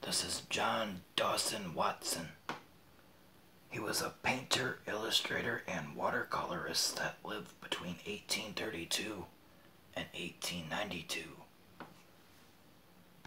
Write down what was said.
This is John Dawson Watson. He was a painter, illustrator, and watercolorist that lived between 1832 and 1892.